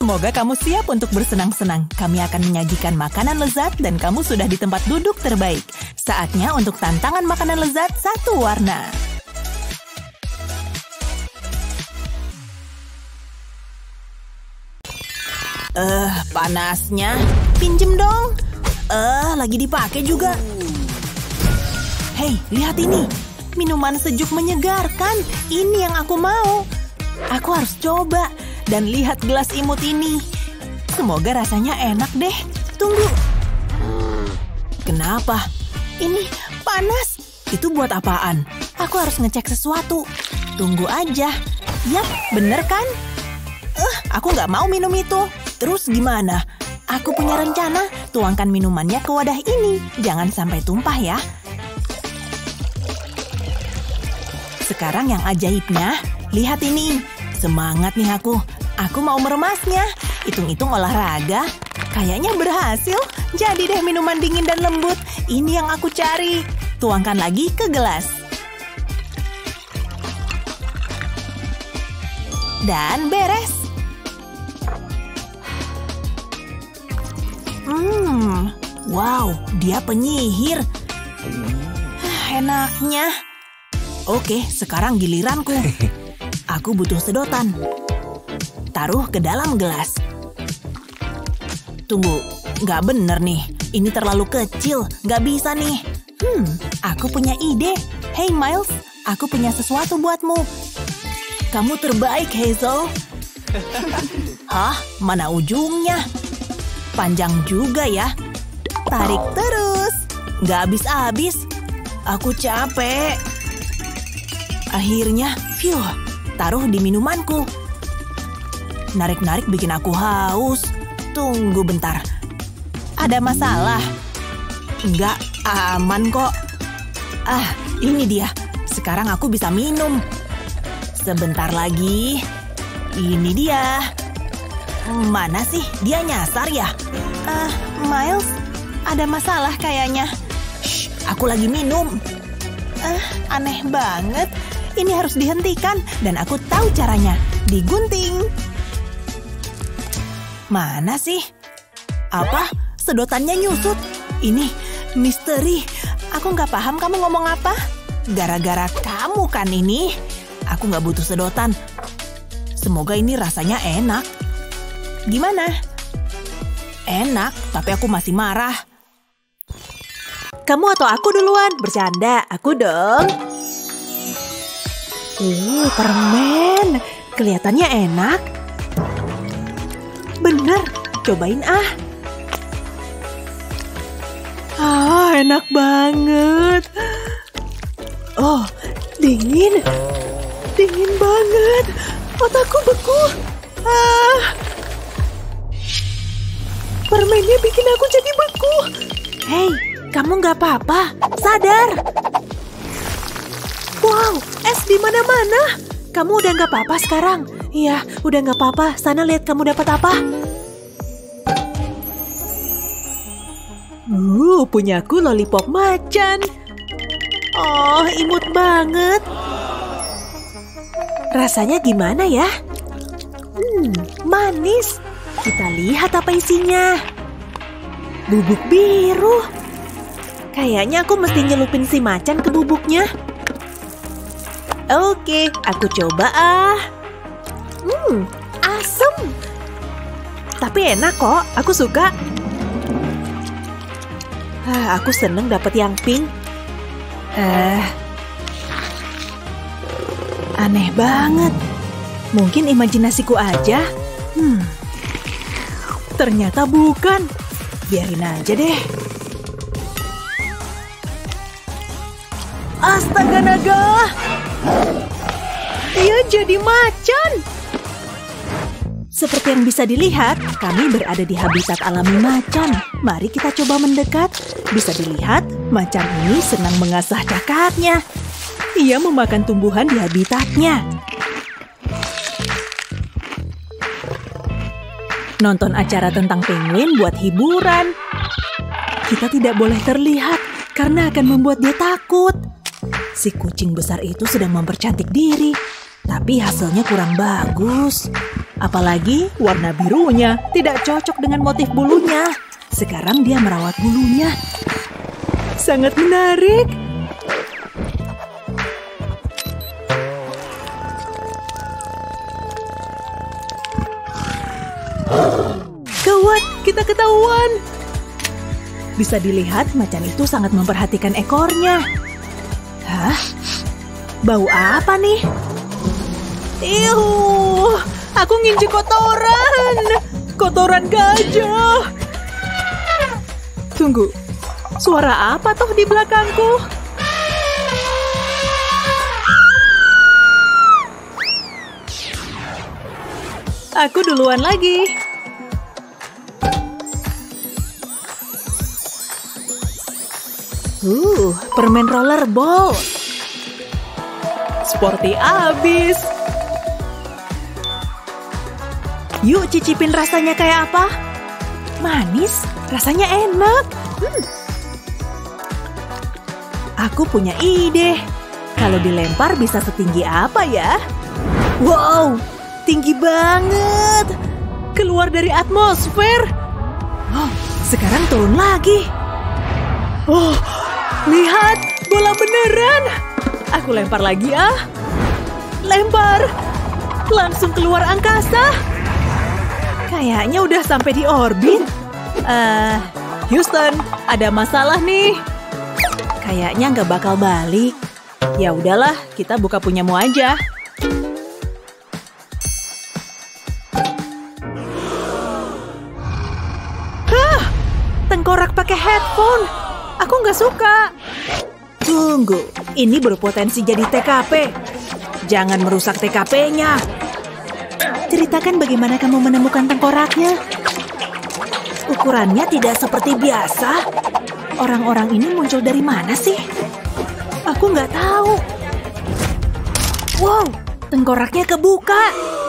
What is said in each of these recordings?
Semoga kamu siap untuk bersenang-senang. Kami akan menyajikan makanan lezat dan kamu sudah di tempat duduk terbaik. Saatnya untuk tantangan makanan lezat satu warna. Panasnya. Pinjem dong. Lagi dipakai juga. Hei, lihat ini. Minuman sejuk menyegarkan. Ini yang aku mau. Aku harus coba. Dan lihat gelas imut ini. Semoga rasanya enak deh. Tunggu. Kenapa? Ini panas. Itu buat apaan? Aku harus ngecek sesuatu. Tunggu aja. Yap, bener kan? Aku nggak mau minum itu. Terus gimana? Aku punya rencana. Tuangkan minumannya ke wadah ini. Jangan sampai tumpah ya. Sekarang yang ajaibnya. Lihat ini. Semangat nih aku. Aku mau meremasnya. Hitung-hitung olahraga. Kayaknya berhasil. Jadi deh minuman dingin dan lembut. Ini yang aku cari. Tuangkan lagi ke gelas. Dan beres. Wow, dia penyihir. Enaknya. Oke, sekarang giliranku. Aku butuh sedotan. Taruh ke dalam gelas. Tunggu, nggak bener nih. Ini terlalu kecil, nggak bisa nih. Aku punya ide. Hey Miles, aku punya sesuatu buatmu. Kamu terbaik, Hazel. Hah? Mana ujungnya? Panjang juga ya. Tarik terus. Nggak habis-habis. Aku capek. Akhirnya, taruh di minumanku. Narik-narik bikin aku haus. Tunggu bentar. Ada masalah? Nggak, aman kok. Ini dia. Sekarang aku bisa minum. Sebentar lagi. Ini dia. Mana sih? Dia nyasar ya? Miles, ada masalah kayaknya. Shh, aku lagi minum. Aneh banget. Ini harus dihentikan dan aku tahu caranya. Digunting. Mana sih? Apa? Sedotannya nyusut. Ini misteri. Aku nggak paham kamu ngomong apa. Gara-gara kamu kan ini. Aku nggak butuh sedotan. Semoga ini rasanya enak. Gimana? Enak, tapi aku masih marah. Kamu atau aku duluan? Bercanda, aku dong. Permen. Kelihatannya enak. Bener, cobain ah. Enak banget. Oh, dingin. Dingin banget. Otakku beku. Permennya bikin aku jadi beku. Hei, kamu nggak apa-apa. Sadar. Wow, es di mana-mana. Kamu udah nggak apa-apa sekarang? Iya, udah nggak apa-apa. Sana lihat kamu dapat apa. Punyaku lollipop macan. Oh, imut banget. Rasanya gimana ya? Manis. Kita lihat apa isinya. Bubuk biru. Kayaknya aku mesti nyelupin si macan ke bubuknya. Oke, aku coba ah. Asem. Tapi enak kok, aku suka. Aku seneng dapet yang pink. Aneh banget. Mungkin imajinasiku aja. Ternyata bukan. Biarin aja deh. Astaga naga. Dia jadi macan. Seperti yang bisa dilihat, kami berada di habitat alami macan. Mari kita coba mendekat. Bisa dilihat, macan ini senang mengasah cakatnya. Ia memakan tumbuhan di habitatnya. Nonton acara tentang penguin buat hiburan. Kita tidak boleh terlihat karena akan membuat dia takut. Si kucing besar itu sedang mempercantik diri, tapi hasilnya kurang bagus. Apalagi warna birunya tidak cocok dengan motif bulunya. Sekarang dia merawat bulunya. Sangat menarik. Gawat, kita ketahuan. Bisa dilihat macan itu sangat memperhatikan ekornya. Hah? Bau apa nih? Iuh, aku nginjek kotoran. Kotoran gajah. Tunggu, suara apa toh di belakangku? Aku duluan lagi. Permen rollerball. Sporty abis. Yuk cicipin rasanya kayak apa? Manis, rasanya enak. Aku punya ide. Kalau dilempar bisa setinggi apa ya? Wow, tinggi banget. Keluar dari atmosfer. Oh, sekarang turun lagi. Oh, lihat, bola beneran. Aku lempar lagi ah. Lempar. Langsung keluar angkasa. Kayaknya udah sampai di orbit. Houston, ada masalah nih. Kayaknya nggak bakal balik. Ya udahlah, kita buka punyamu aja. Hah, tengkorak pakai headphone. Aku nggak suka. Tunggu, ini berpotensi jadi TKP. Jangan merusak TKP-nya. Ceritakan bagaimana kamu menemukan tengkoraknya. Ukurannya tidak seperti biasa. Orang-orang ini muncul dari mana sih? Aku nggak tahu. Wow, tengkoraknya kebuka.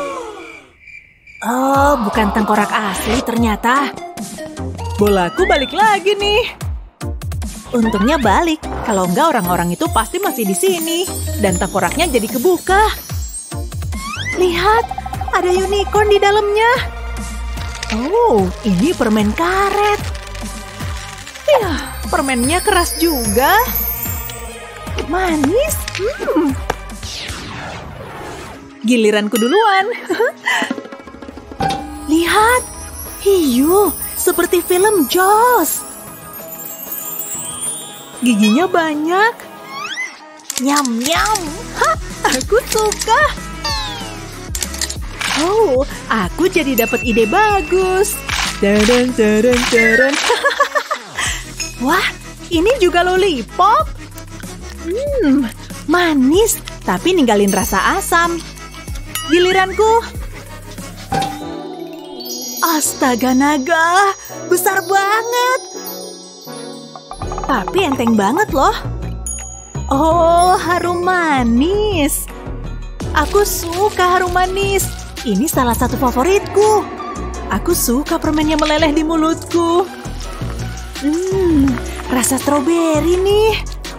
Oh, bukan tengkorak asli ternyata. Bolaku balik lagi nih. Untungnya balik. Kalau enggak orang-orang itu pasti masih di sini. Dan tengkoraknya jadi kebuka. Lihat, ada unicorn di dalamnya. Oh, ini permen karet. Ya, permennya keras juga. Manis. Giliranku duluan. Lihat. Hiu, seperti film Jaws. Giginya banyak. Nyam-nyam. Hah, aku suka. Oh, aku jadi dapat ide bagus. Taran, taran, taran. Wah, ini juga lollipop. Manis, tapi ninggalin rasa asam. Giliranku. Astaga naga, besar banget. Tapi enteng banget loh. Oh, harum manis. Aku suka harum manis. Ini salah satu favoritku. Aku suka permennya meleleh di mulutku. Rasa stroberi nih.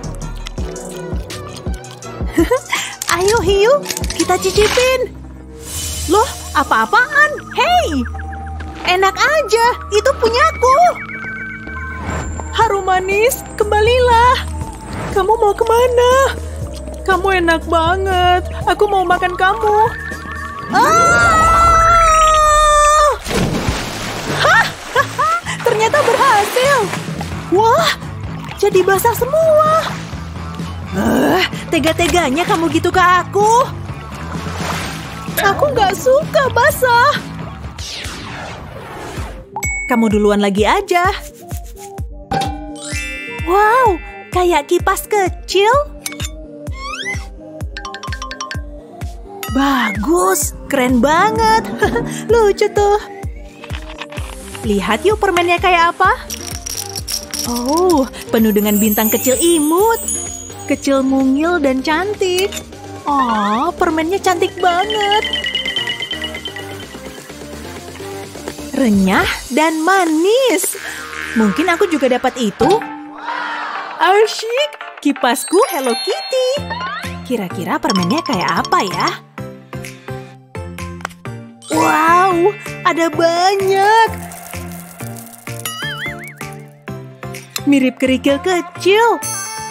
Ayo hiu, kita cicipin. Loh, apa-apaan? Hei, enak aja, itu punyaku. Harum manis, kembalilah. Kamu mau kemana? Kamu enak banget. Aku mau makan kamu. Ternyata berhasil. Wah, jadi basah semua. Tega-teganya kamu gitu ke aku. Aku nggak suka basah. Kamu duluan lagi aja. Wow, kayak kipas kecil. Bagus, keren banget. Lucu tuh. Lihat yuk permennya kayak apa. Oh, penuh dengan bintang kecil imut. Kecil mungil dan cantik. Oh, permennya cantik banget. Renyah dan manis. Mungkin aku juga dapat itu. Asyik, kipasku Hello Kitty. Kira-kira permennya kayak apa ya? Wow, ada banyak. Mirip kerikil kecil.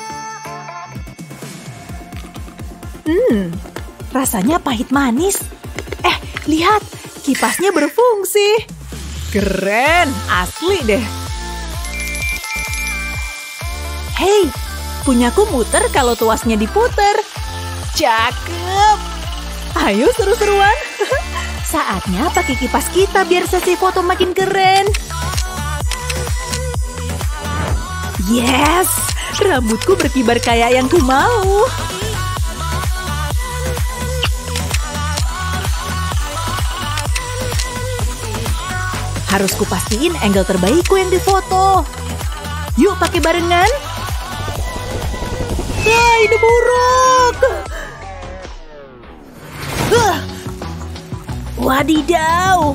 Rasanya pahit manis. Lihat, kipasnya berfungsi. Keren, asli deh. Hei, punyaku muter kalau tuasnya diputer. Cakep. Ayo seru-seruan. Saatnya pakai kipas kita biar sesi foto makin keren. Yes, rambutku berkibar kayak yang ku mau. Harus kupastiin angle terbaikku yang difoto. Yuk pakai barengan. Ide buruk. Wadidaw.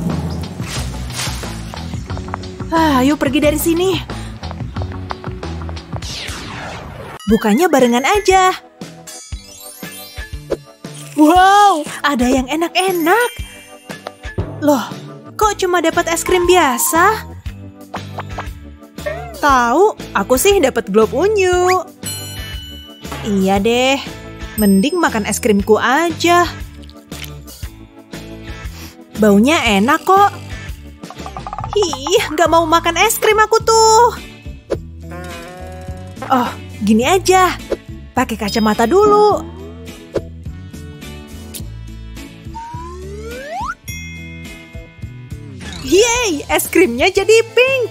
Ayo pergi dari sini. Bukanya barengan aja. Wow, ada yang enak-enak. Loh, kok cuma dapat es krim biasa? Tahu, aku sih dapat globe unyu. Iya deh, mending makan es krimku aja. Baunya enak kok. Nggak mau makan es krim aku tuh. Oh, gini aja. Pakai kacamata dulu. Yeay, es krimnya jadi pink.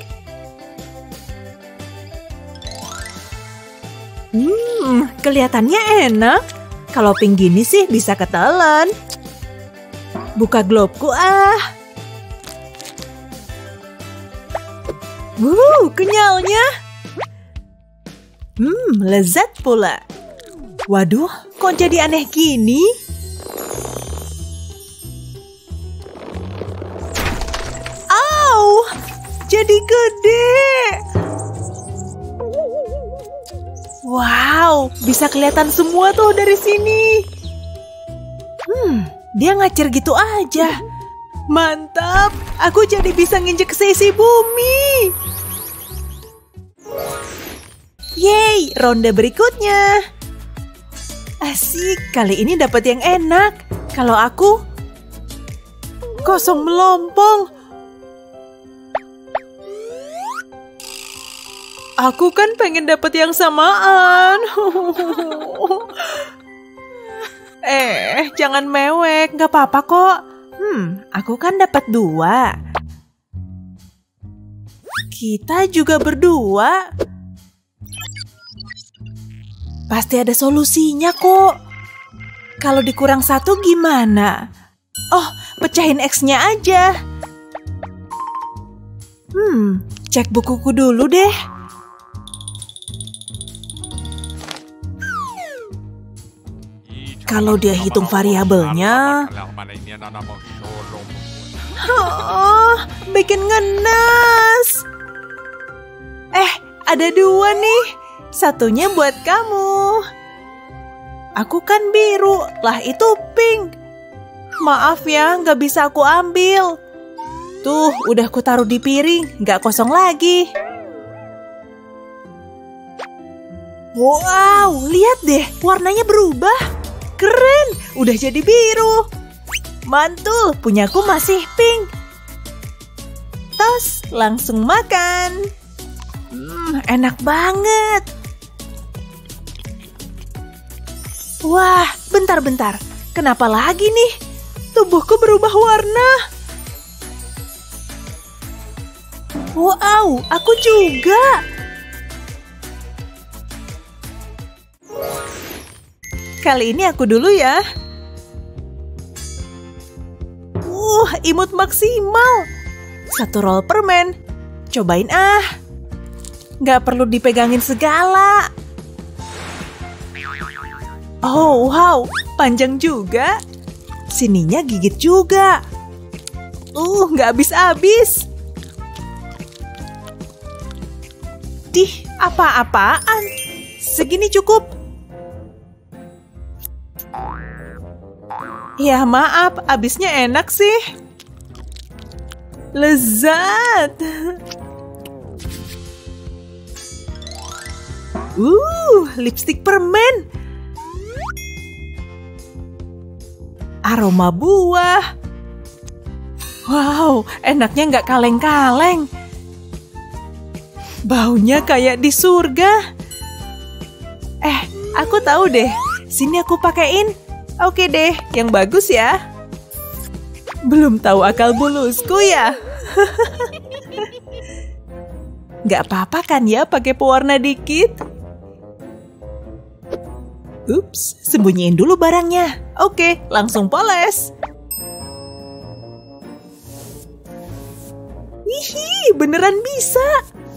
Kelihatannya enak. Kalau pink gini sih bisa ketelan. Buka globeku ah. Kenyalnya. Lezat pula. Waduh, kok jadi aneh gini? Jadi gede. Wow, bisa kelihatan semua tuh dari sini. Dia ngacir gitu aja. Mantap, aku jadi bisa nginjek sisi bumi. Yeay, ronde berikutnya. Asik, kali ini dapat yang enak. Kalau aku kosong melompong. Aku kan pengen dapat yang samaan. Jangan mewek, nggak apa-apa kok. Aku kan dapat 2. Kita juga berdua. Pasti ada solusinya kok. Kalau dikurang 1 gimana? Oh, pecahin X-nya aja. Cek bukuku dulu deh. Kalau dia hitung variabelnya, bikin ngenas. Ada 2 nih. Satunya buat kamu. Aku kan biru, lah itu pink. Maaf ya, nggak bisa aku ambil. Tuh, udah ku taruh di piring, nggak kosong lagi. Wow, lihat deh, warnanya berubah. Keren, udah jadi biru. Mantul, punyaku masih pink. Tos, langsung makan. Enak banget. Wah, bentar-bentar. Kenapa lagi nih? Tubuhku berubah warna. Wow, aku juga. Kali ini aku dulu ya. Imut maksimal. 1 roll permen. Cobain ah. Nggak perlu dipegangin segala. Oh, wow. Panjang juga. Sininya gigit juga. Nggak habis-habis. Dih, apa-apaan. Segini cukup. Ya maaf, abisnya enak sih. Lezat. Lipstik permen. Aroma buah. Wow, enaknya nggak kaleng-kaleng. Baunya kayak di surga. Aku tahu deh. Sini aku pakein. Oke deh, yang bagus ya. Belum tahu akal bulusku ya. Nggak apa-apa kan ya pakai pewarna dikit? Ups, sembunyiin dulu barangnya. Oke, langsung poles. Wih, beneran bisa.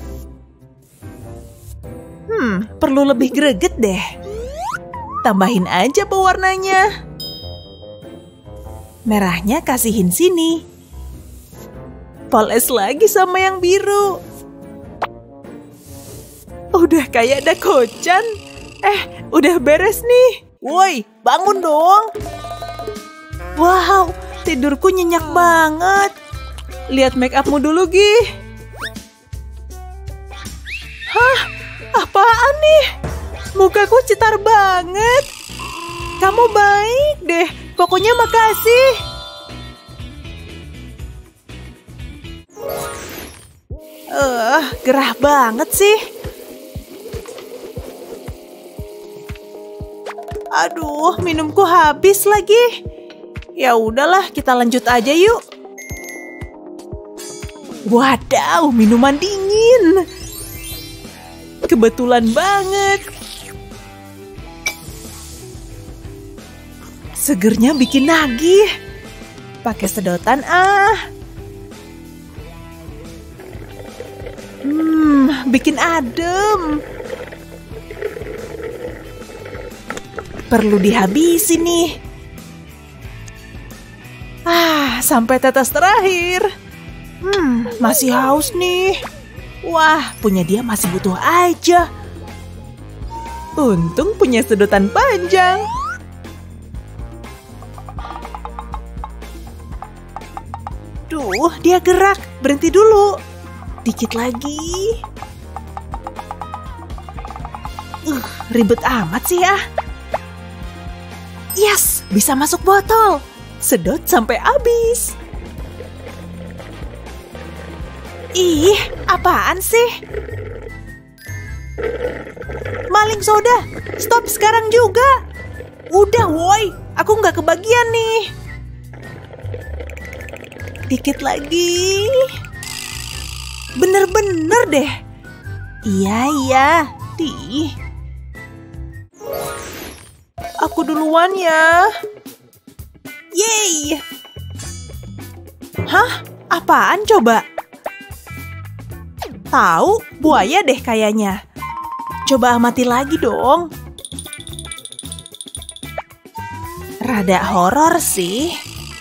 Perlu lebih greget deh. Tambahin aja pewarnanya. Merahnya kasihin sini. Poles lagi sama yang biru. Udah kayak dakocan. Udah beres nih. Woi, bangun dong. Wow, tidurku nyenyak banget. Lihat make upmu dulu, Gi. Hah? Apaan nih? Mukaku cetar banget. Kamu baik deh. Pokoknya makasih. Gerah banget sih. Aduh, minumku habis lagi. Ya udahlah, kita lanjut aja yuk. Wadaw, minuman dingin. Kebetulan banget. Segernya bikin nagih. Pakai sedotan bikin adem. Perlu dihabisin nih. Sampai tetes terakhir. Masih haus nih. Wah, punya dia masih butuh aja. Untung punya sedotan panjang. Duh, dia gerak. Berhenti dulu. Dikit lagi. Ribet amat sih ya. Yes, bisa masuk botol. Sedot sampai habis. Ih, apaan sih? Maling soda, stop sekarang juga. Udah woi, aku nggak kebagian nih. Dikit lagi. Bener-bener deh. Iya. Aku duluan ya. Yeay. Hah? Apaan coba? Tahu, buaya deh kayaknya. Coba amati lagi dong. Rada horor sih.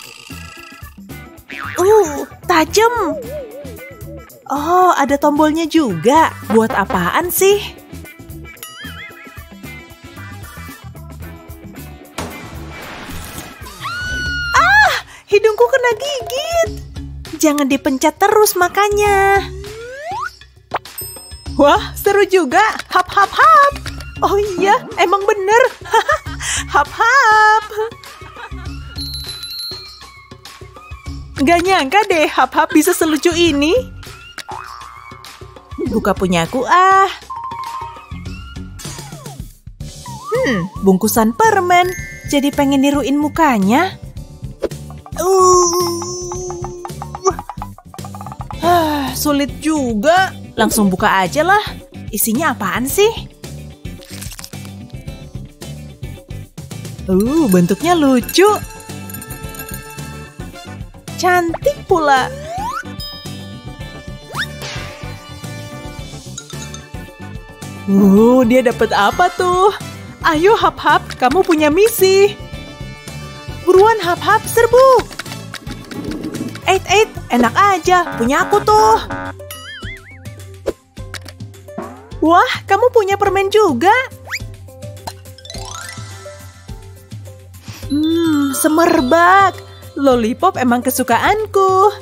Tajam. Oh, ada tombolnya juga. Buat apaan sih? Hidungku kena gigit. Jangan dipencet terus makanya. Wah, seru juga. Hap. Oh iya, emang bener. Hap. Gak nyangka deh Hap bisa selucu ini. Buka punyaku bungkusan permen. Jadi pengen niruin mukanya. Sulit juga. Langsung buka aja lah. Isinya apaan sih? Bentuknya lucu. Cantik pula. Dia dapat apa tuh? Ayo Hap, kamu punya misi. Buruan Hap, serbu. Enak aja, punya aku tuh. Wah, kamu punya permen juga. Semerbak. Lollipop emang kesukaanku.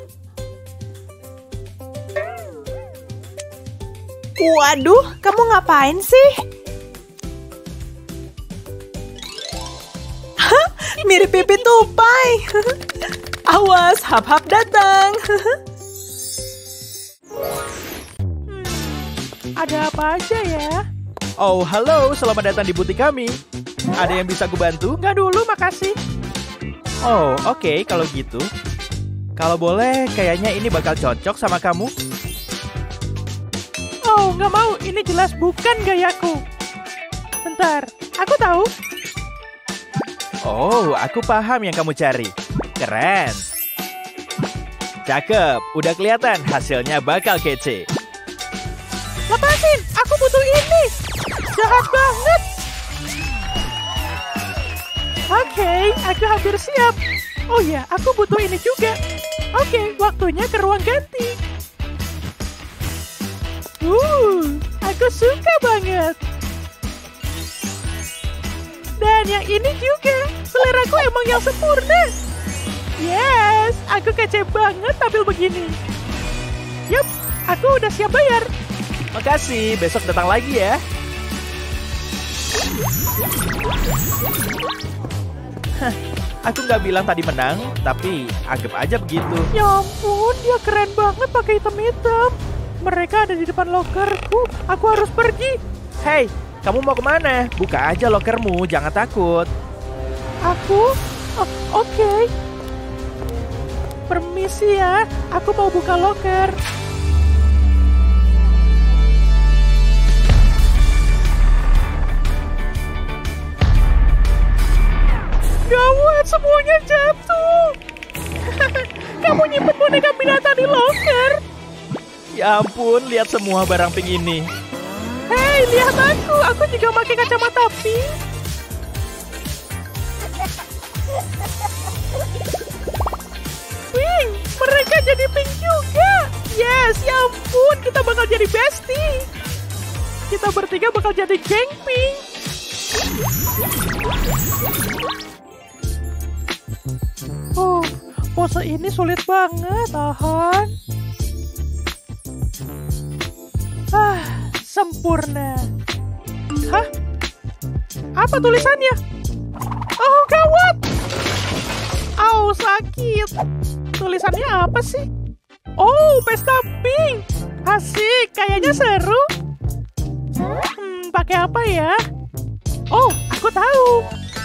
Waduh, kamu ngapain sih? Hah, mirip pipi tupai. Awas, hap-hap datang. Ada apa aja ya? Oh, halo, selamat datang di butik kami. Ada yang bisa aku bantu? Nggak dulu, makasih. Oh, oke, kalau gitu. Kalau boleh, kayaknya ini bakal cocok sama kamu. Oh, nggak mau. Ini jelas bukan gayaku. Bentar, aku tahu. Oh, aku paham yang kamu cari. Keren. Cakep, udah kelihatan hasilnya bakal kece. Lepasin, aku butuh ini. Jahat banget. Oke, aku hampir siap. Oh ya, aku butuh ini juga. Oke, waktunya ke ruang ganti. Aku suka banget. Dan yang ini juga. Seleraku emang yang sempurna. Yes, aku kece banget tampil begini. Yup, aku udah siap bayar. Makasih, besok datang lagi ya. Aku nggak bilang tadi menang, tapi anggap aja begitu. Ya ampun, dia keren banget pakai hitam-hitam. Mereka ada di depan lokerku. Aku harus pergi. Hei, kamu mau kemana? Buka aja lokermu, jangan takut. Aku? Oh, oke. Permisi ya, aku mau buka loker. Gawat, semuanya jatuh. Kamu nyimpen boneka binatang di loker. Ya ampun, lihat semua barang pink ini. Hei, lihat aku. Aku juga pakai kacamata pink. Pink, mereka jadi pink juga. Yes, ya ampun, kita bakal jadi bestie. Kita bertiga bakal jadi geng pink. Oh, pose ini sulit banget, tahan. Sempurna. Hah? Apa tulisannya? Oh, gawat! Au, sakit. Tulisannya apa sih? Oh, pesta pink. Asik, kayaknya seru. Pakai apa ya? Oh, aku tahu.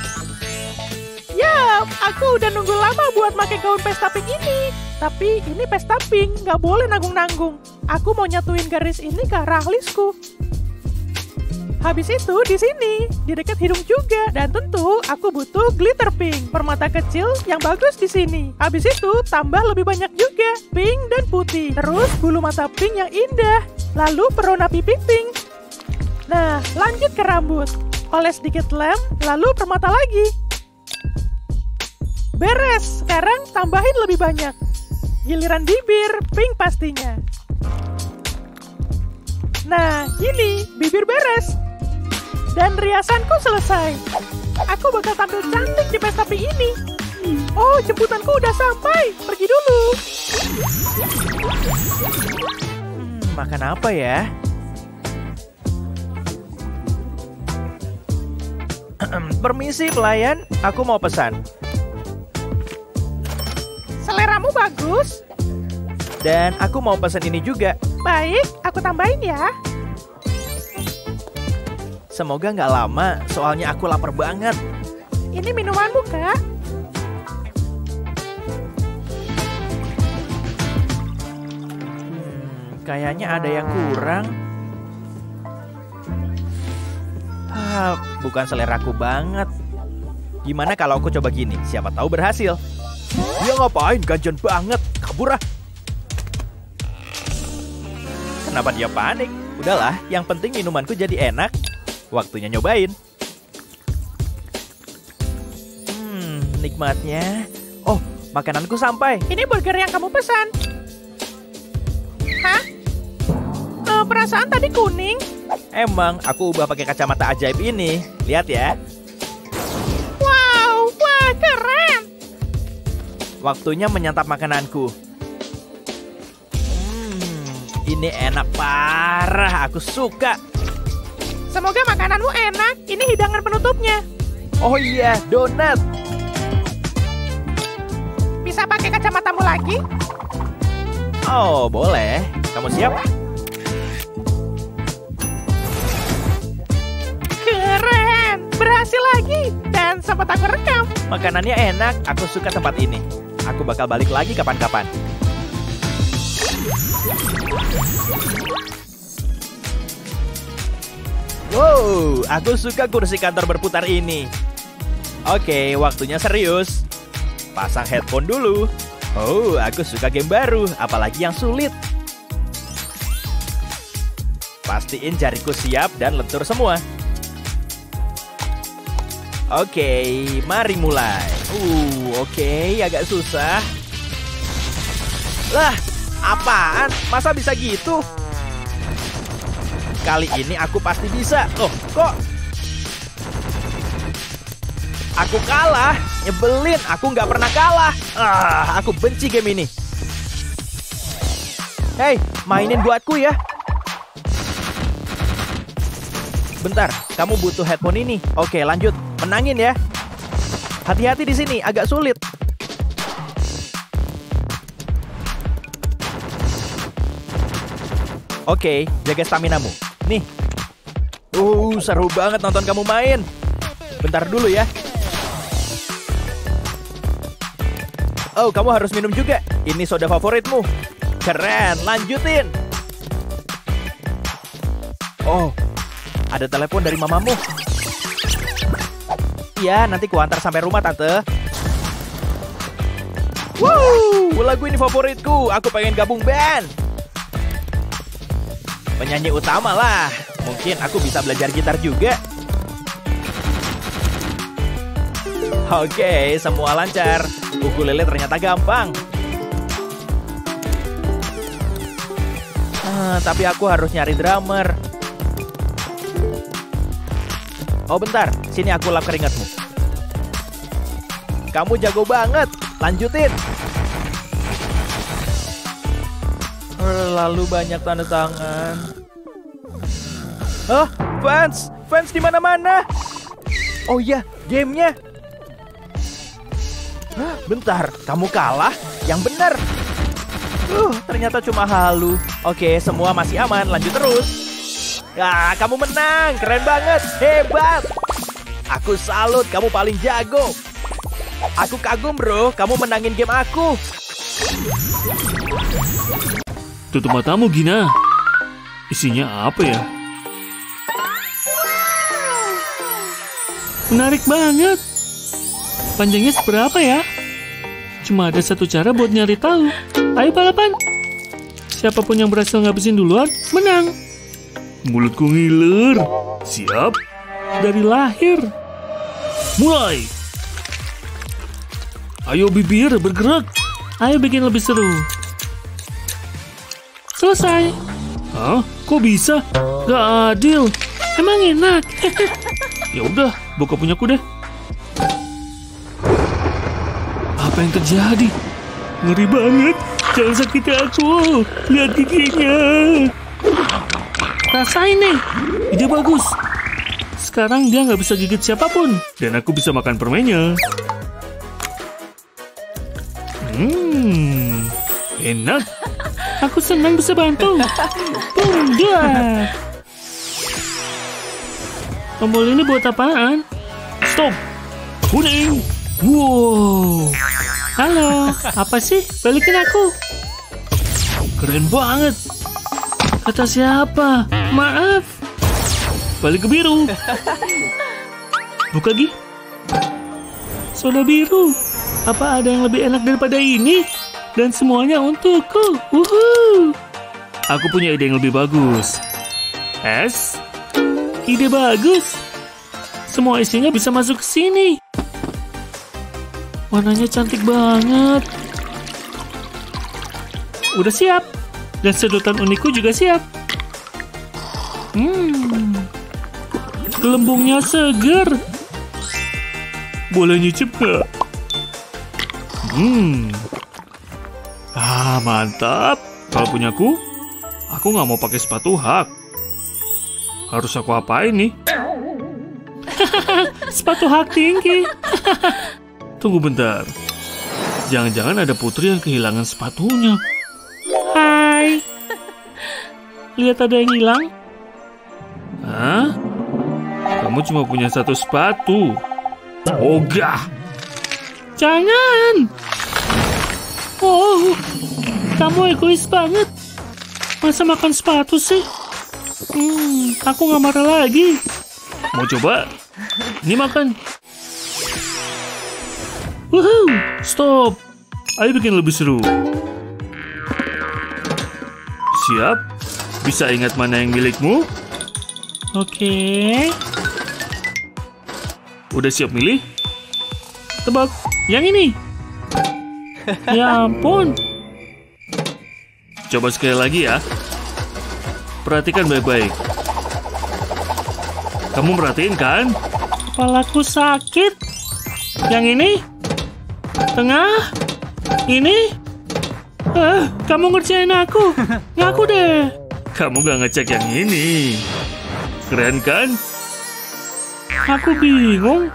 Ya, aku udah nunggu lama buat pakai gaun pesta pink ini. Tapi ini pesta pink, nggak boleh nanggung-nanggung. Aku mau nyatuin garis ini ke arah alisku. Habis itu di sini, di dekat hidung juga. Dan tentu aku butuh glitter pink, permata kecil yang bagus di sini. Habis itu tambah lebih banyak juga, pink dan putih. Terus bulu mata pink yang indah. Lalu perona pipi pink. Nah, lanjut ke rambut. Oles sedikit lem, lalu permata lagi. Beres, sekarang tambahin lebih banyak. Giliran bibir, pink pastinya. Nah, gini, bibir beres. Dan riasanku selesai. Aku bakal tampil cantik di pesta pink ini. Oh, jemputanku udah sampai. Pergi dulu. Makan apa ya? Permisi pelayan, aku mau pesan. Seleramu bagus. Dan aku mau pesan ini juga. Baik, aku tambahin ya. Semoga nggak lama, soalnya aku lapar banget. Ini minumanmu, Kak. Kayaknya ada yang kurang. Bukan seleraku banget. Gimana kalau aku coba gini? Siapa tahu berhasil. Dia ngapain? Ganjen banget. Kabur ah. Kenapa dia panik? Udahlah, yang penting minumanku jadi enak. Waktunya nyobain. Nikmatnya. Oh, makananku sampai. Ini burger yang kamu pesan. Hah? Perasaan tadi kuning. Emang, aku ubah pakai kacamata ajaib ini. Lihat ya. Wow, wah keren. waktunya menyantap makananku. Ini enak parah, aku suka. Semoga makananmu enak. Ini hidangan penutupnya. Oh iya, donat. Bisa pakai kacamatamu lagi? Oh, boleh. Kamu siap? Keren! Berhasil lagi. Dan sempat aku rekam. Makanannya enak, aku suka tempat ini. Aku bakal balik lagi kapan-kapan. Wow, aku suka kursi kantor berputar ini. Oke, waktunya serius. Pasang headphone dulu. Oh, aku suka game baru, apalagi yang sulit. Pastiin jariku siap dan lentur semua. Oke, mari mulai. Oke, agak susah. Lah, apaan? Masa bisa gitu? Kali ini aku pasti bisa. Oh, kok? Aku kalah. Nyebelin, aku nggak pernah kalah. Aku benci game ini. Hei, mainin buatku ya. Bentar, kamu butuh headphone ini. Oke, lanjut. Menangin ya. Hati-hati di sini, agak sulit. Oke, jaga staminamu. Nih. Seru banget nonton kamu main. Bentar dulu ya. Oh, kamu harus minum juga. Ini soda favoritmu. Keren, lanjutin. Oh, ada telepon dari mamamu. Iya, nanti kuantar sampai rumah, Tante. Wow, lagu ini favoritku. Aku pengen gabung band. Penyanyi utama lah. Mungkin aku bisa belajar gitar juga. Oke, semua lancar. Ukulele ternyata gampang. Tapi aku harus nyari drummer. Oh bentar, sini aku lap keringatmu. Kamu jago banget, lanjutin. Lalu banyak tanda tangan. Fans di mana-mana. Oh iya, gamenya. Bentar, kamu kalah? Yang benar. Ternyata cuma halu. Oke, semua masih aman, lanjut terus. Kamu menang, keren banget, hebat. Aku salut, kamu paling jago. Aku kagum bro, kamu menangin game aku. Tutup matamu Gina. Isinya apa ya? Menarik banget. Panjangnya seberapa ya? Cuma ada satu cara buat nyari tahu. Ayo balapan. Siapapun yang berhasil ngabisin duluan, menang. Mulutku ngiler. Siap? Dari lahir. Mulai. Ayo bibir, bergerak. Ayo bikin lebih seru. Selesai. Hah? Kok bisa? Gak adil. Emang enak. Ya udah, buka punyaku deh. Apa yang terjadi? Ngeri banget. Jangan sakiti aku. Lihat giginya. Rasain nih. Ide bagus. Sekarang dia nggak bisa gigit siapapun. Dan aku bisa makan permennya. Enak. Aku senang bisa bantu. Bunda. Tombol ini buat apaan? Stop. Kuning. Wow. Halo, apa sih? Balikin aku. Keren banget. Kata siapa? Maaf. Balik ke biru. Buka Gi. Soda biru. Apa ada yang lebih enak daripada ini? Dan semuanya untukku. Aku punya ide yang lebih bagus. Ide bagus. Semua isinya bisa masuk ke sini. Warnanya cantik banget. Udah siap. Dan sedotan unikku juga siap. Gelembungnya seger. Boleh nyicip gak? Mantap. Kalau punyaku, aku nggak mau pakai sepatu hak. Harus aku apain nih? Sepatu hak tinggi. Tunggu bentar. Jangan-jangan ada putri yang kehilangan sepatunya. Hai. Lihat ada yang hilang? Hah? Kamu cuma punya satu sepatu. Ogah. Jangan. Oh, kamu egois banget. Masa makan sepatu sih? Aku nggak marah lagi. Mau coba? Ini makan. Woohoo, stop. Ayo bikin lebih seru. Siap? Bisa ingat mana yang milikmu? Oke. Udah siap milih? Tebak, yang ini. Ya ampun. Coba sekali lagi ya. Perhatikan baik-baik. Kamu merhatiin kan? Kepalaku sakit. Yang ini? Tengah? Ini? Kamu ngerjain aku. Ngaku deh. Kamu gak ngecek yang ini. Keren kan? Aku bingung.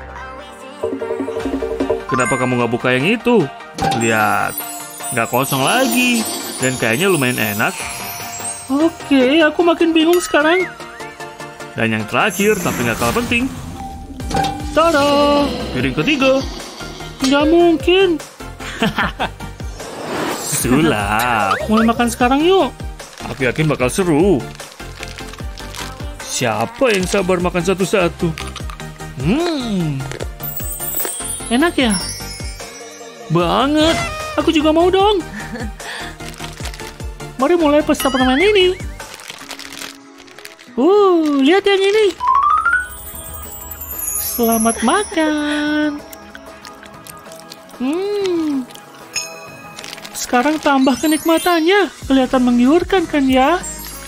Kenapa kamu gak buka yang itu? Lihat, gak kosong lagi. Dan kayaknya lumayan enak. Oke, aku makin bingung sekarang. Dan yang terakhir, tapi gak kalah penting. Tada! Piring ketiga. Gak mungkin. Sulap. Mulai makan sekarang yuk. Aku yakin bakal seru. Siapa yang sabar makan satu-satu? Enak ya? Banget. Aku juga mau dong. Mari mulai pesta permainan ini. Lihat yang ini. Selamat makan. Sekarang tambah kenikmatannya. Kelihatan menggiurkan kan ya?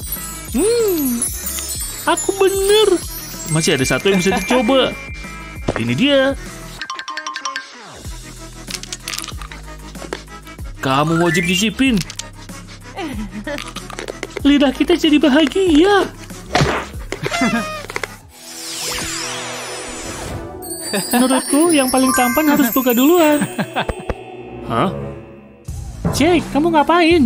Aku bener. Masih ada satu yang bisa dicoba. Ini dia. Kamu wajib cicipin. Lidah kita jadi bahagia. Menurutku yang paling tampan harus buka duluan. Hah? Jake, kamu ngapain?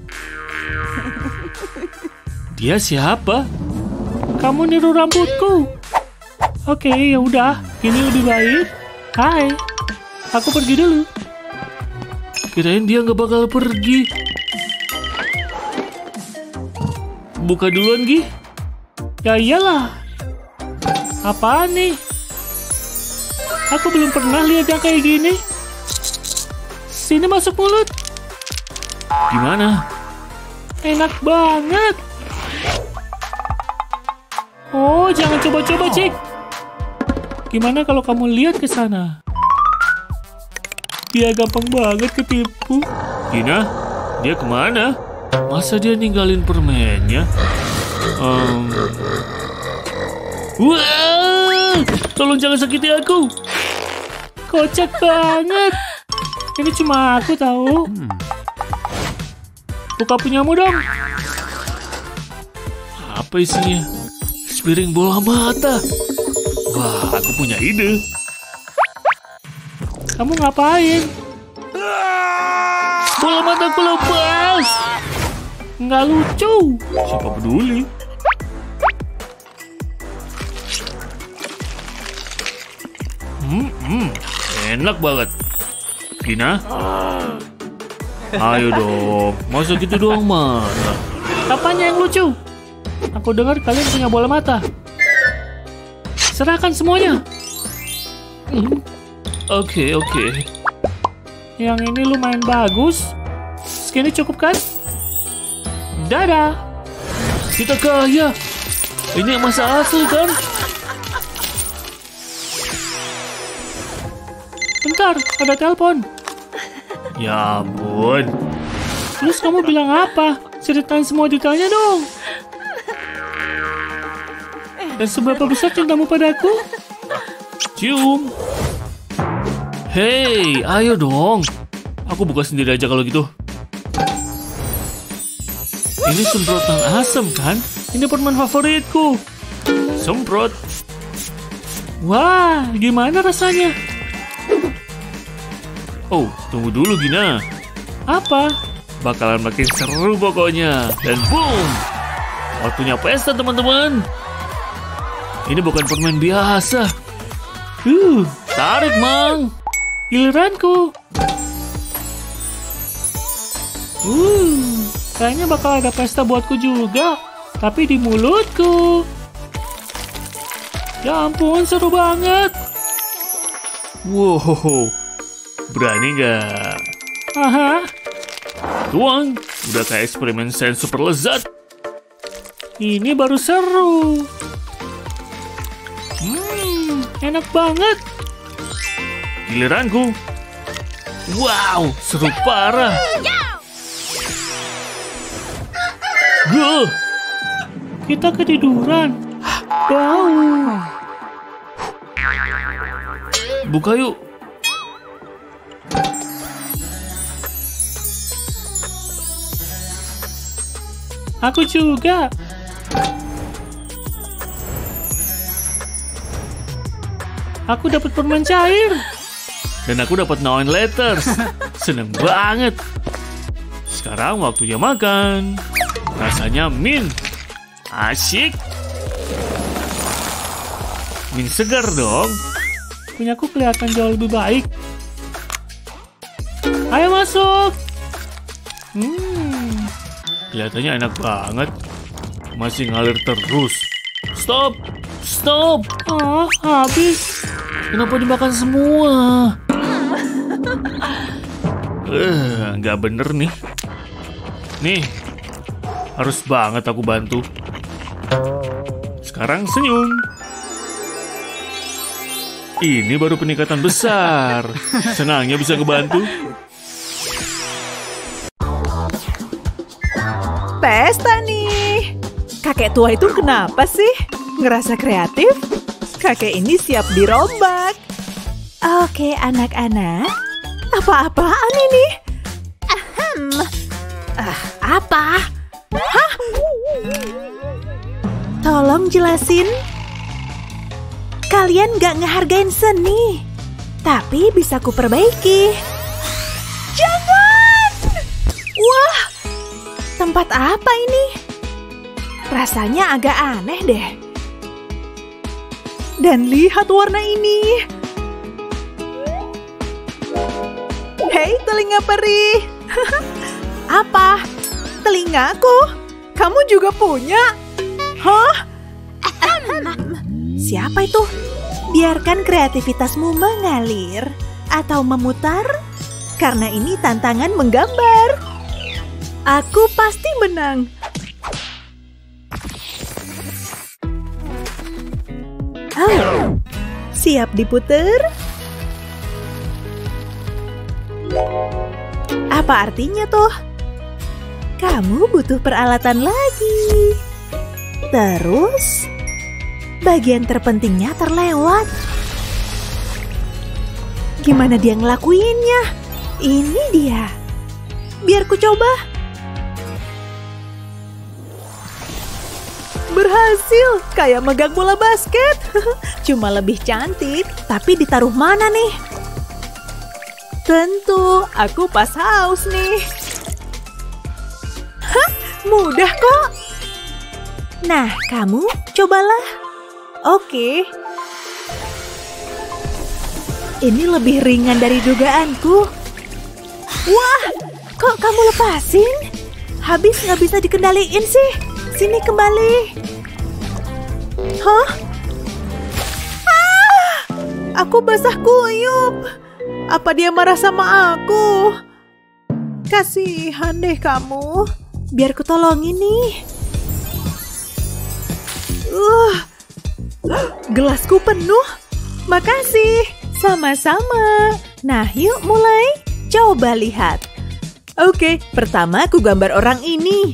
Dia siapa? Kamu niru rambutku. Oke, ya udah. Ini lebih baik. Hai. Aku pergi dulu. Kirain dia nggak bakal pergi. Buka duluan, Gi. Ya iyalah. Apaan nih? Aku belum pernah lihat yang kayak gini. Sini masuk mulut. Gimana? Enak banget. Oh, jangan coba-coba, Cik. Gimana kalau kamu lihat ke sana? Dia gampang banget ketipu. Gina, dia kemana? Masa dia ninggalin permennya? Wah! Tolong jangan sakiti aku. Kocak banget. Ini cuma aku tahu. Buka punyamu dong. Apa isinya? Sepiring bola mata. Wah, aku punya ide. Kamu ngapain? Bola mataku lepas. Nggak lucu. Siapa peduli? Enak banget. Gina? Ayo dong. Masa gitu doang mana? Apanya yang lucu? Aku dengar kalian punya bola mata. Serahkan semuanya. Oke. Yang ini lumayan bagus. Segini cukup kan? Dadah. Kita kaya. Ini emas asli kan? Bentar, ada telepon. Ya ampun. Terus kamu bilang apa? Ceritain semua detailnya dong. Dan seberapa besar cintamu padaku? Cium. Hei, ayo dong. Aku buka sendiri aja kalau gitu. Ini semprotan asam kan? Ini permen favoritku. Semprot. Wah, gimana rasanya? Oh, tunggu dulu Gina. Apa? Bakalan makin seru pokoknya. Dan boom! Waktunya pesta teman-teman. Ini bukan permen biasa. Tarik Mang. Giliranku. Kayaknya bakal ada pesta buatku juga. Tapi di mulutku. Ya ampun, seru banget. Wow, berani nggak? Aha. Tuang, udah kayak eksperimen sains super lezat. Ini baru seru. Enak banget. Giliranku. Wow, seru parah. Kita ketiduran. Bau. Buka yuk. Aku juga. Aku dapat permen cair. Dan aku dapat known letters. Seneng banget. Sekarang waktunya makan. Rasanya mint. Asyik. Mint segar dong. Punyaku kelihatan jauh lebih baik. Ayo masuk. Kelihatannya enak banget. Masih ngalir terus. Stop. Stop. Habis. Kenapa dimakan semua? Nggak bener nih. Nih. Harus banget aku bantu. Sekarang senyum. Ini baru peningkatan besar. Senangnya bisa ngebantu. Pesta nih. Kakek tua itu kenapa sih? Ngerasa kreatif? Kakek ini siap dirombak. Oke, anak-anak. Apa-apaan ini? Apa? Hah? Tolong jelasin. Kalian gak ngehargain seni. Tapi bisa kuperbaiki. Jangan! Wah! Tempat apa ini? Rasanya agak aneh deh. Dan lihat warna ini. Hei, telinga peri. Apa? Telingaku? Kamu juga punya? Hah? Siapa itu? Biarkan kreativitasmu mengalir. Atau memutar. Karena ini tantangan menggambar. Aku pasti menang. Siap diputer? Apa artinya tuh? Kamu butuh peralatan lagi. Terus, bagian terpentingnya terlewat. Gimana dia ngelakuinnya? Ini dia. Biar ku coba. Berhasil, kayak megang bola basket. Cuma lebih cantik, tapi ditaruh mana nih? Tentu, aku pas haus nih. Hah, mudah kok. Nah, kamu cobalah. Oke. Ini lebih ringan dari dugaanku. Wah, kok kamu lepasin? Habis nggak bisa dikendaliin sih. Sini kembali. Hah? Aku basah kuyup. Apa dia marah sama aku? Kasihan deh kamu. Biar ku tolongin nih. Gelasku penuh. Makasih. Sama-sama. Nah, yuk mulai. Coba lihat. Oke, pertama aku gambar orang ini.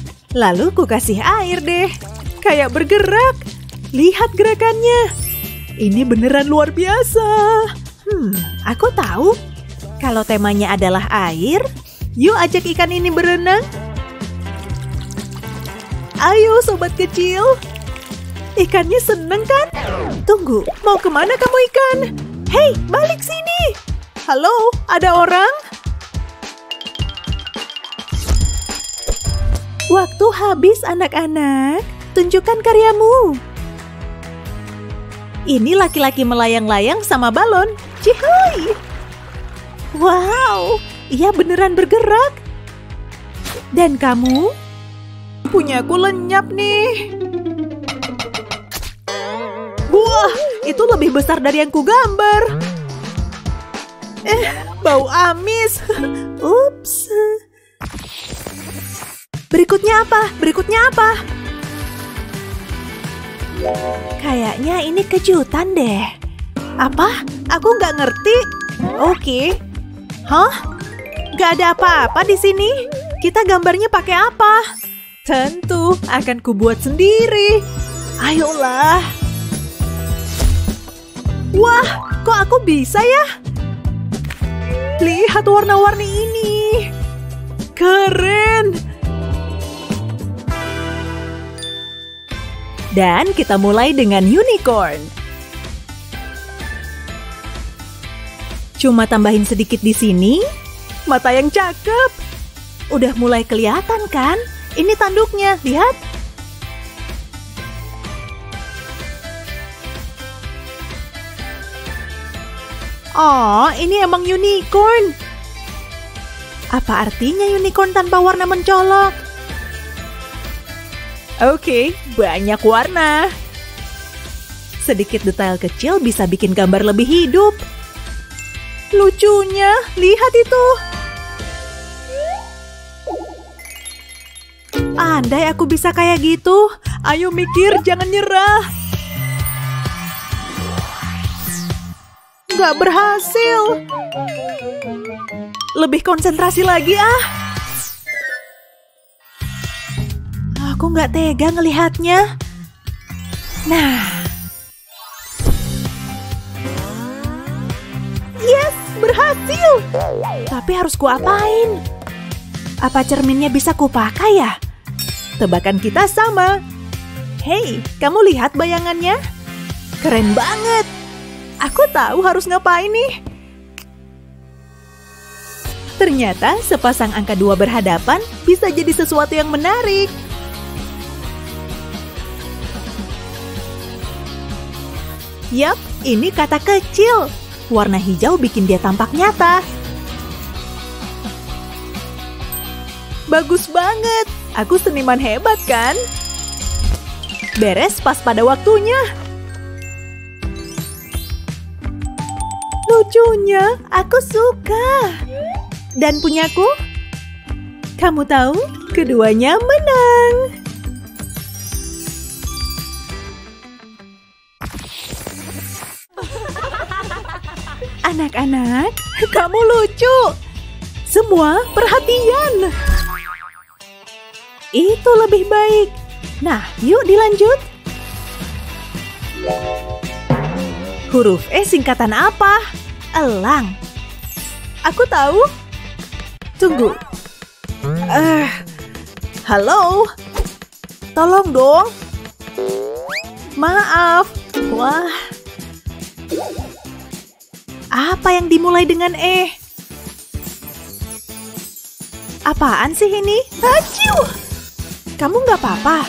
Lalu ku kasih air deh. Kayak bergerak. Lihat gerakannya. ini beneran luar biasa. Aku tahu. Kalau temanya adalah air, yuk ajak ikan ini berenang. Ayo sobat kecil. Ikannya seneng kan? Tunggu, mau kemana kamu ikan? Hei, balik sini. Halo, ada orang? Waktu habis anak-anak. Tunjukkan karyamu. Ini laki-laki melayang-layang sama balon. Cihuy! Wow, ia beneran bergerak. Dan kamu? Punyaku lenyap nih. Wah, itu lebih besar dari yang kugambar. Bau amis. Ups. Berikutnya apa? Kayaknya ini kejutan deh. Apa? Aku nggak ngerti. Oke. Hah? Nggak ada apa-apa di sini. Kita gambarnya pakai apa? Tentu akan kubuat sendiri. Ayolah. Wah, kok aku bisa ya? Lihat warna-warni ini. Keren. Dan kita mulai dengan unicorn. Cuma tambahin sedikit di sini. Mata yang cakep. Udah mulai kelihatan kan? Ini tanduknya, lihat. Oh, ini emang unicorn. Apa artinya unicorn tanpa warna mencolok? Oke, banyak warna. Sedikit detail kecil bisa bikin gambar lebih hidup. Lucunya, lihat itu. Andai aku bisa kayak gitu. Ayo mikir, jangan nyerah. Gak berhasil. Lebih konsentrasi lagi ah. Aku nggak tega ngelihatnya. Nah. Yes, berhasil. Tapi harus kuapain? Apa cerminnya bisa kupakai ya? Tebakan kita sama. Hei, kamu lihat bayangannya? Keren banget. Aku tahu harus ngapain nih. Ternyata sepasang angka 2 berhadapan bisa jadi sesuatu yang menarik. Yap, ini kata kecil. Warna hijau bikin dia tampak nyata. Bagus banget. Aku seniman hebat kan? Beres pas pada waktunya. Lucunya, aku suka. Dan punyaku? Kamu tahu, keduanya menang. Anak-anak, kamu lucu. Semua perhatian. Itu lebih baik. Nah, yuk dilanjut. Huruf E singkatan apa? Elang. Aku tahu. Tunggu. Halo. Tolong dong. Maaf. Wah. Apa yang dimulai dengan E? Apaan sih ini? Aciu! Kamu nggak apa-apa?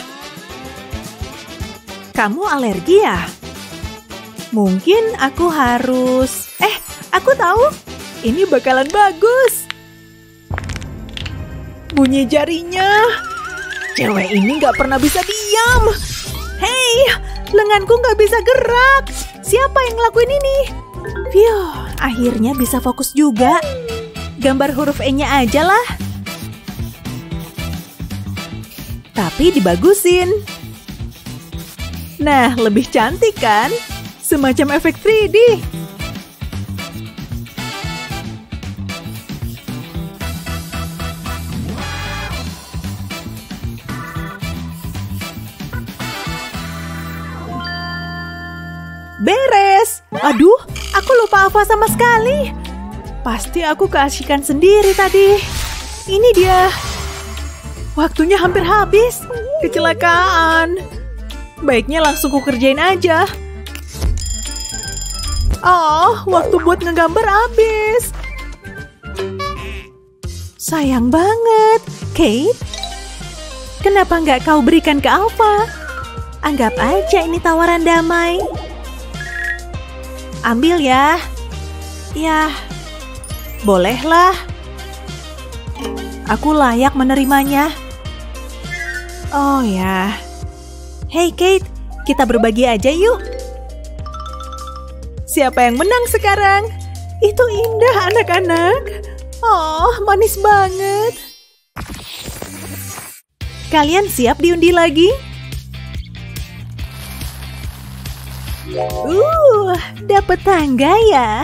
Kamu alergi ya? Mungkin aku harus... aku tahu. Ini bakalan bagus. Bunyi jarinya. Cewek ini nggak pernah bisa diam. Hei, lenganku nggak bisa gerak. Siapa yang ngelakuin ini? Phew, akhirnya bisa fokus juga. Gambar huruf E-nya aja lah. Tapi dibagusin. Nah, lebih cantik kan? Semacam efek 3D. Beres! Aduh, aku lupa apa sama sekali. Pasti aku keasikan sendiri tadi. Ini dia. Waktunya hampir habis. Kecelakaan. Baiknya langsung ku kerjain aja. Oh, waktu buat ngegambar habis. Sayang banget. Kate, kenapa nggak kau berikan ke Alpha? Anggap aja ini tawaran damai. Ambil ya. Ya, bolehlah. Aku layak menerimanya. Oh ya. Hey Kate, kita berbagi aja yuk. Siapa yang menang sekarang? Itu indah anak-anak. Oh, manis banget. Kalian siap diundi lagi? Dapat tangga ya.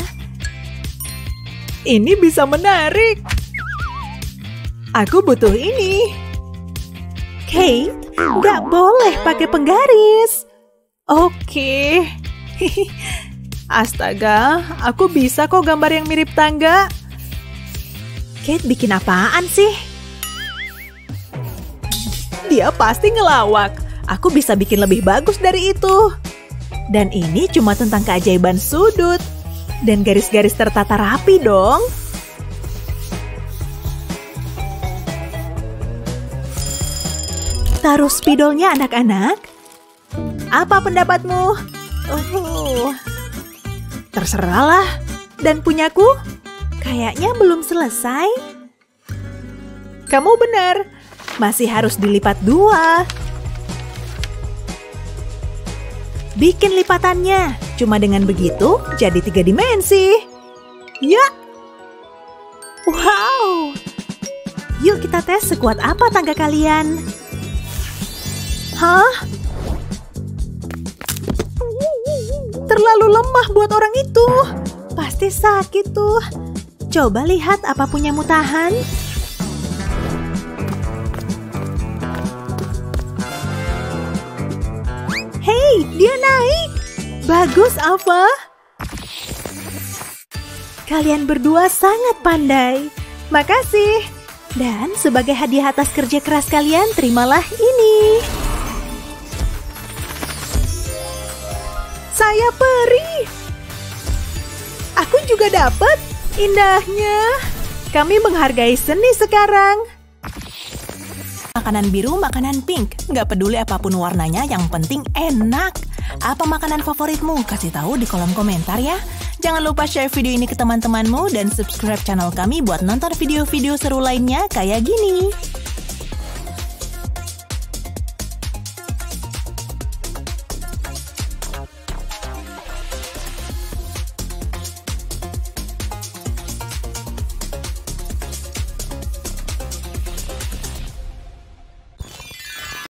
Ini bisa menarik. Aku butuh ini. Kate, nggak boleh pakai penggaris. Oke. Astaga, aku bisa kok gambar yang mirip tangga. Kate bikin apaan sih? Dia pasti ngelawak. Aku bisa bikin lebih bagus dari itu. Dan ini cuma tentang keajaiban sudut. Dan garis-garis tertata rapi dong. Taruh spidolnya anak-anak. Apa pendapatmu? Terserahlah. Dan punyaku? Kayaknya belum selesai. Kamu benar. Masih harus dilipat 2. Bikin lipatannya. Cuma dengan begitu, jadi 3 dimensi. Ya. Wow. Yuk kita tes sekuat apa tangga kalian. Hah? Terlalu lemah buat orang itu. Pasti sakit tuh. Coba lihat apa punyamu tahan. Hei, dia naik. Bagus, Alpha. Kalian berdua sangat pandai. Makasih. Dan sebagai hadiah atas kerja keras kalian, terimalah ini. Saya peri. Aku juga dapat. Indahnya. Kami menghargai seni sekarang. Makanan biru, makanan pink. Nggak peduli apapun warnanya, yang penting enak. Apa makanan favoritmu? Kasih tahu di kolom komentar ya. Jangan lupa share video ini ke teman-temanmu dan subscribe channel kami buat nonton video-video seru lainnya kayak gini.